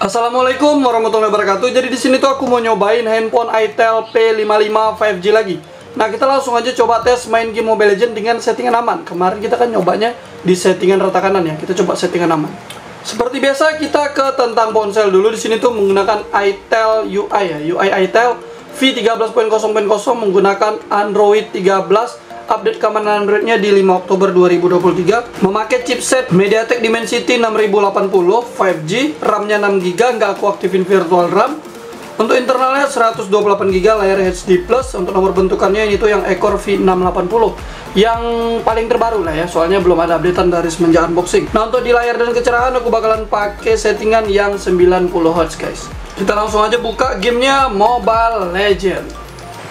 Assalamualaikum warahmatullahi wabarakatuh. Jadi di sini tuh aku mau nyobain handphone Itel P55 5G lagi. Nah, kita langsung aja coba tes main game Mobile Legends dengan settingan aman. Kemarin kita kan nyobanya di settingan rata kanan ya. Kita coba settingan aman. Seperti biasa kita ke tentang ponsel dulu. Di sini tuh menggunakan Itel UI ya. UI Itel V13.0.0 menggunakan Android 13. Update keamanan Androidnya di 5 Oktober 2023. Memakai chipset MediaTek Dimensity 6080 5G, RAM-nya 6GB, nggak aku aktifin virtual RAM. Untuk internalnya 128GB, layar HD+. Untuk nomor bentukannya ini tuh yang Core V680, yang paling terbaru lah ya, soalnya belum ada updatean dari semenjak unboxing. Nah, untuk di layar dan kecerahan aku bakalan pakai settingan yang 90Hz guys. Kita langsung aja buka gamenya Mobile Legends.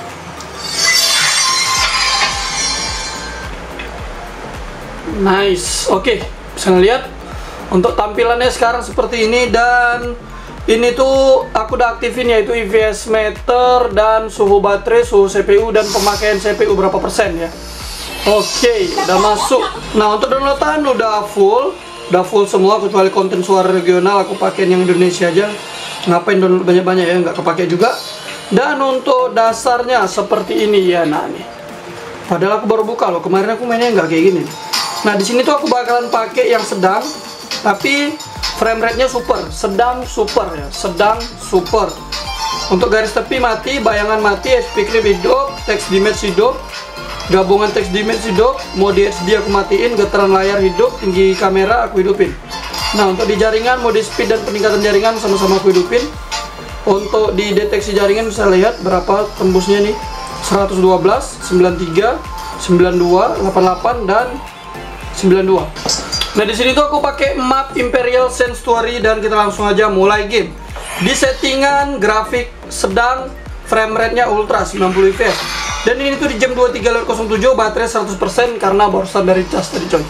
Nice, oke, bisa ngeliat untuk tampilannya sekarang seperti ini. Dan ini tuh aku udah aktifin yaitu IPS meter dan suhu baterai, suhu CPU, dan pemakaian CPU berapa persen ya. Oke, udah masuk. Nah, untuk downloadan udah full semua kecuali konten suara regional. Aku pakai yang Indonesia aja. Ngapain download banyak-banyak ya, nggak kepake juga. Dan untuk dasarnya seperti ini ya. Nah nih, padahal aku baru buka loh, kemarin aku mainnya nggak kayak gini. Nah, di sini tuh aku bakalan pakai yang sedang, tapi frame rate-nya super, sedang super ya, sedang super. Untuk garis tepi mati, bayangan mati, HP clip hidup, text image hidup, gabungan text image hidup, mode HD aku matiin, getaran layar hidup, tinggi kamera aku hidupin. Nah, untuk di jaringan, mode speed dan peningkatan jaringan sama-sama aku hidupin. Untuk di deteksi jaringan bisa lihat berapa tembusnya nih, 112, 93, 92, 88 dan 92. Nah, di sini tuh aku pakai map Imperial Sanctuary dan kita langsung aja mulai game. Di settingan grafik sedang, frame rate-nya ultra 90 fps. Dan ini tuh di jam 23.07, baterai 100% karena barusan dari cas tadi coy.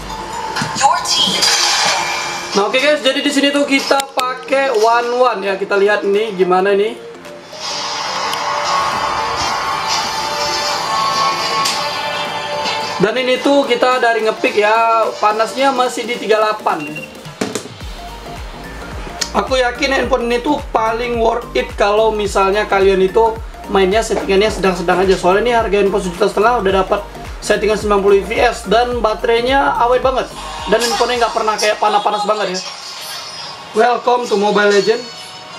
Nah, oke guys, jadi di sini tuh kita pakai one ya. Kita lihat nih gimana nih. Dan ini tuh kita dari ngepick ya, panasnya masih di 38. Aku yakin handphone ini tuh paling worth it kalau misalnya kalian itu mainnya settingannya sedang-sedang aja. Soalnya ini harga handphone 1,5 juta udah dapat settingan 90 fps dan baterainya awet banget. Dan handphonenya nggak pernah kayak panas-panas banget ya. Welcome to Mobile Legends.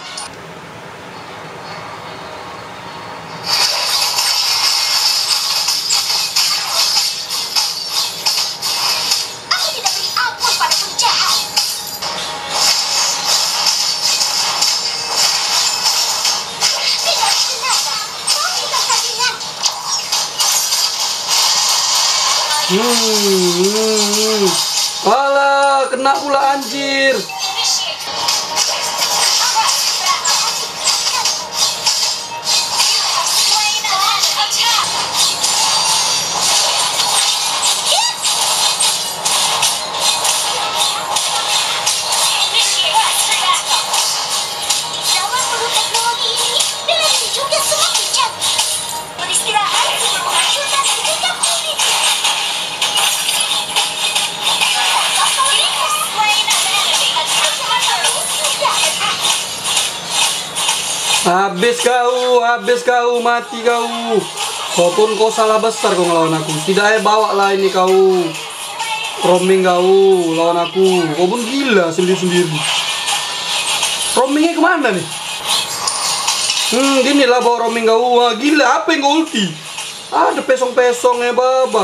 Alah, kena pula anjir. Habis kau, mati kau. Walaupun kau salah besar kau ngelawan aku. Tidak bawa lah ini kau. Roaming kau lawan aku. Kau pun gila sendiri-sendiri. Roamingnya kemana nih? Gini lah bawa roaming kau. Wah, gila, apa yang kau ulti? Ada pesong-pesongnya baba.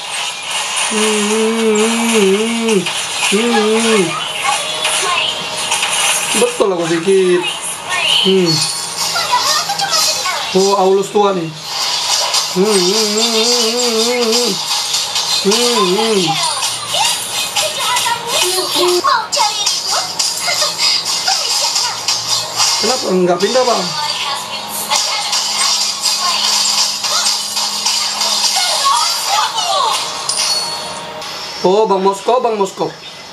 Betul aku dikit. Oh, Aulus tua nih. Kenapa enggak pindah, Bang? Oh, Bang Moskov.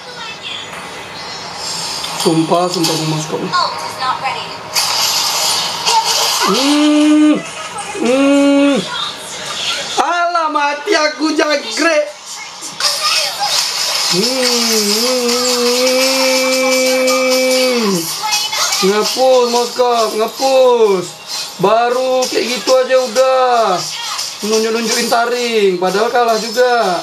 Sumpah Bang Moskov. Alah, mati aku jangkrik. Ngepus Moskop, ngepus. Baru kayak gitu aja udah nunjuk-nunjukin taring, padahal kalah juga.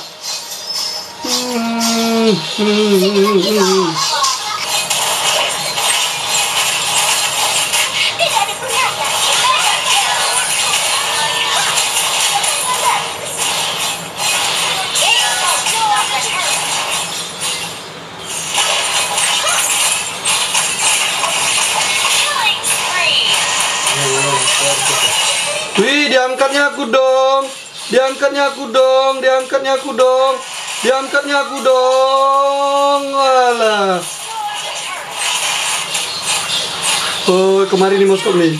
Wih, diangkatnya aku dong. Diangkatnya aku dong. Diangkatnya aku dong. Diangkatnya aku dong. Alah. Oh, kemarin nih Moskop nih.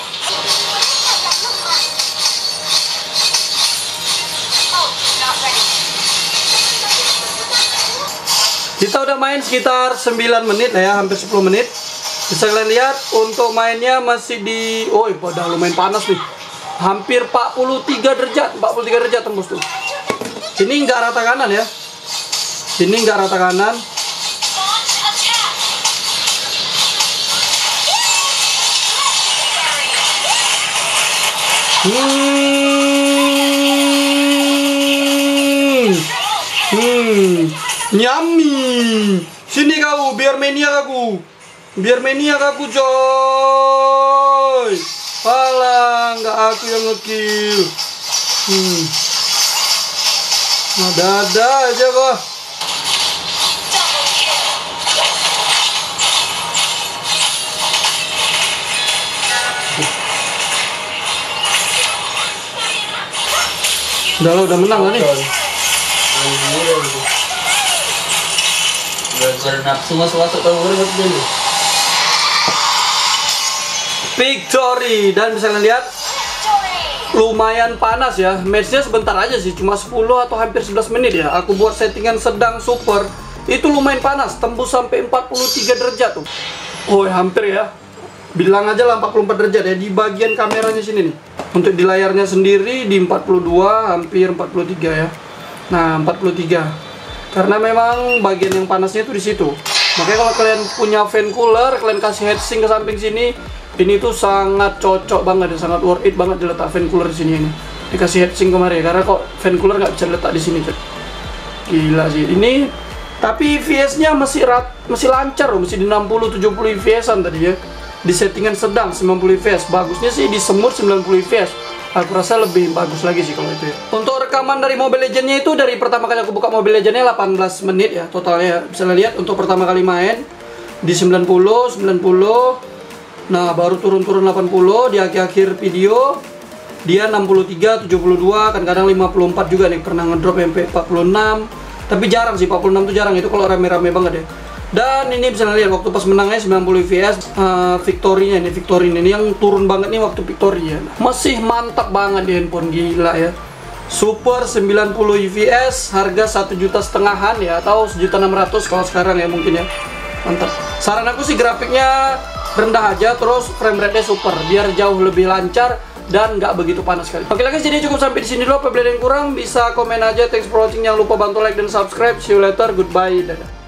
Kita udah main sekitar 9 menit lah ya, hampir 10 menit. Bisa kalian lihat untuk mainnya masih di, oh udah lumayan panas nih. Hampir 43 derajat, 43 derajat tembus tuh. Ini nggak rata kanan ya. Ini nggak rata kanan. Nyami. Sini kau, biar mania aku. Biar mania aku coy. Alah, nggak aku yang ngekill. Ada aja kok. Udah menang lah nih. Victory, dan bisa kalian lihat lumayan panas ya. Matchnya sebentar aja sih, cuma 10 atau hampir 11 menit ya. Aku buat settingan sedang super, itu lumayan panas, tembus sampai 43 derajat tuh. Oh hampir ya, bilang aja lah 44 derajat ya di bagian kameranya sini nih. Untuk di layarnya sendiri di 42, hampir 43 ya. Nah 43, karena memang bagian yang panasnya itu di situ. Makanya kalau kalian punya fan cooler, kalian kasih heatsink ke samping sini, ini tuh sangat cocok banget ya, sangat worth it banget diletak fan cooler di sini ini. Dikasih heatsink kemarin, karena kok fan cooler nggak bisa diletak di sini, coy. Gila sih ini. Tapi IPS-nya masih lancar loh, masih di 60-70 IPS-an tadi ya. Di settingan sedang 90 IPS. Bagusnya sih di semut 90 IPS. Aku rasa lebih bagus lagi sih kalau itu ya. Untuk rekaman dari Mobile Legends-nya itu dari pertama kali aku buka Mobile Legends-nya 18 menit ya totalnya. Bisa lihat untuk pertama kali main di 90. Nah, baru turun-turun 80 di akhir-akhir video. Dia 63, 72, kadang-kadang 54 juga nih, pernah ngedrop sampai 46. Tapi jarang sih, 46 tuh jarang, itu kalau rame-rame banget ya. Dan ini bisa lihat waktu pas menangnya 90 fps, Victory-nya ini, Victory ini yang turun banget nih waktu Victory ya. Masih mantap banget di handphone, gila ya. Super 90 fps, harga 1,5 jutaan ya, atau 1.600.000 kalau sekarang ya mungkin ya. Mantap. Saran aku sih grafiknya rendah aja, terus frame rate-nya super, biar jauh lebih lancar dan nggak begitu panas sekali. Oke guys, jadi cukup sampai di sini dulu. Apabila ada yang kurang bisa komen aja. Thanks for watching, jangan lupa bantu like dan subscribe. See you later, goodbye, dadah.